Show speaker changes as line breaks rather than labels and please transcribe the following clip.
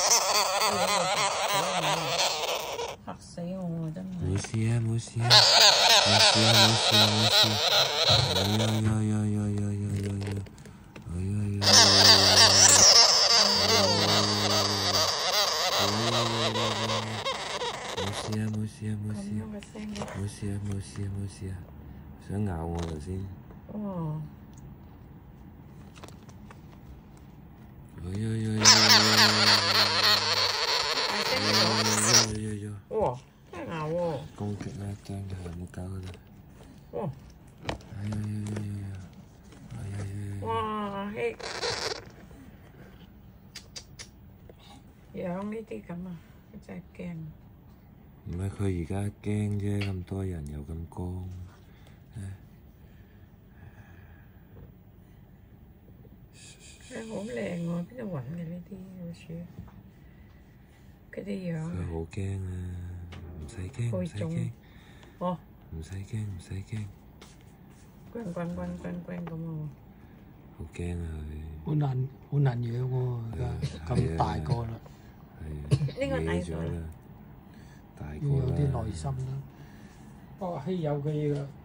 嚇死我啊！真係。
冇事啊，冇事啊，冇事啊，冇事啊，冇事。冇事啊，想咬我頭先。
哦。哇！真係咬喎。
攻擊啦，真係冇搞佢啦。
哇！哇！嘿，養呢啲咁啊，真係驚。
唔係佢而家驚啫，咁多人又咁光。
好靚喎！邊度揾嘅呢啲老鼠？佢啲樣。
佢好驚啊！唔使驚，唔使驚。
哦。
唔使驚，唔使驚。
滾咁喎。
好驚啊
佢！好難養喎，而家咁大個啦。
係啊。
呢個大
咗啦，大個
要有
啦。
啲耐心啦。不過稀有嘅嘢